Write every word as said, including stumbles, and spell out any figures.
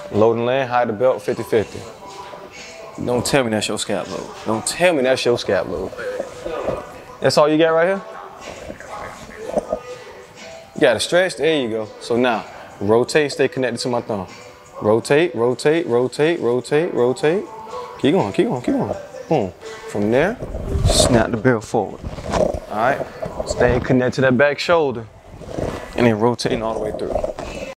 Load and land, hide the belt, fifty fifty. Don't tell me that's your scap load. Don't tell me that's your scap load. That's all you got right here? You got to stretch, there you go. So now, rotate, stay connected to my thumb. Rotate, rotate, rotate, rotate, rotate. Keep going, keep going, keep going. Boom. From there, snap the barrel forward. All right, stay connected to that back shoulder. And then rotating all the way through.